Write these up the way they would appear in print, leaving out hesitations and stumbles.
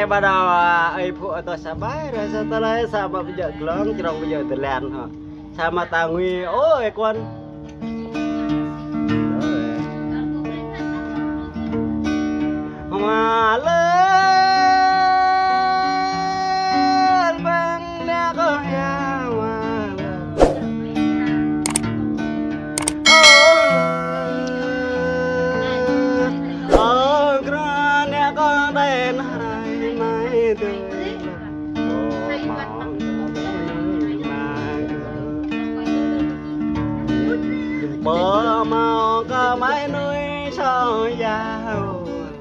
cái bắt đầu ấy phụ tôi sao bái rồi sao tôi lấy sao mà bây giờ lớn trong bây giờ từ làn hả sao mà tao nguy ôi quân mà lên băng đá có nhà mà ở gran nhà có đèn hai mai từ bờ màu có mấy núi sâu giàu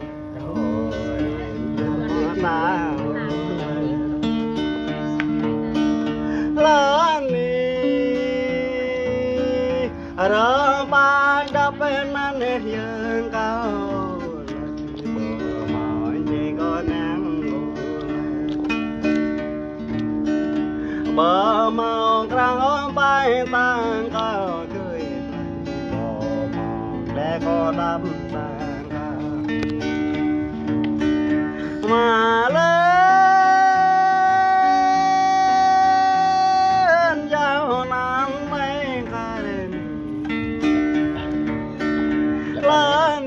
lớn đi rồi ban đắp bên anh dương cao bờ màu chỉ có nắng bờ màu trăng ôm bay tăng cao tươi bờ màu để có đắm tăng cao mà lên giao nam mấy cái lên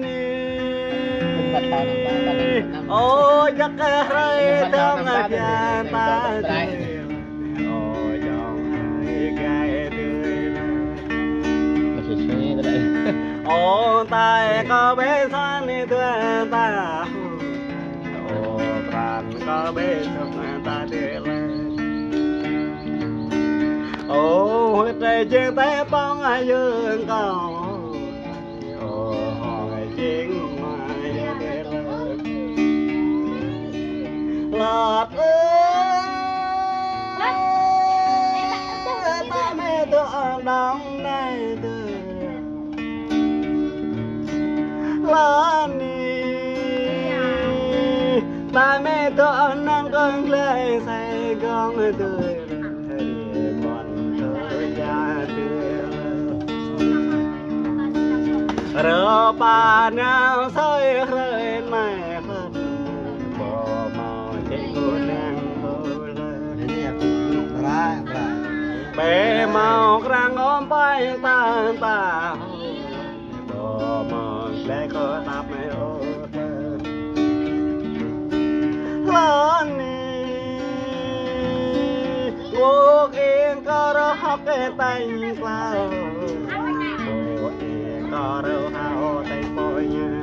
đi ôi chắc rơi trong nhà ta ôi dòng hai cái tươi ôi tay có bé san đi tươi ta có bé sống ta đưa lên ô trời trên tay bóng ai dương cầu ô hỏi chiến mai đưa lên lọt ơi ta mẹ tôi đóng đây từ lên ta mẹ tôi nâng con lên say con tươi còn tươi da tươi rồi bà nào soi rơi mẹ khóc bỏ màu chỉ cô nàng bơ lên bé màu răng ôm bay ta ta bỏ màu để có tạp mẹ ô lớn đi cô yên có đó học cái tay sao cô yên có đâu hao tay bôi nha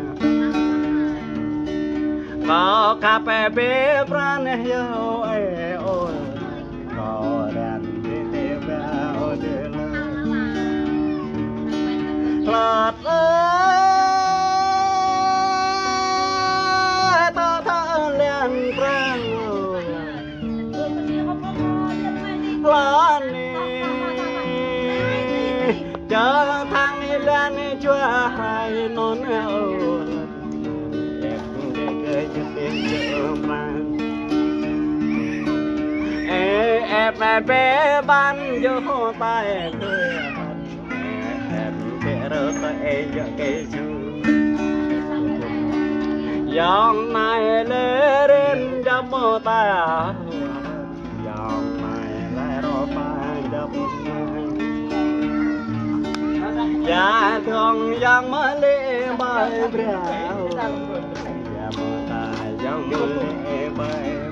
có cà phê bếp ran yêu ơi ôi có đàn đi tiếp vào đưa lên lọt lớn đi chờ thằng lên chúa hai nón âu em để cười cho tiếng chợ mang em bé ban vô tay cười em bé rơ tay cho cây chu dòng này lên trong mơ ta dòng dạ thường giang mới lên bay bèo dạ mơ ta giang mới lên bay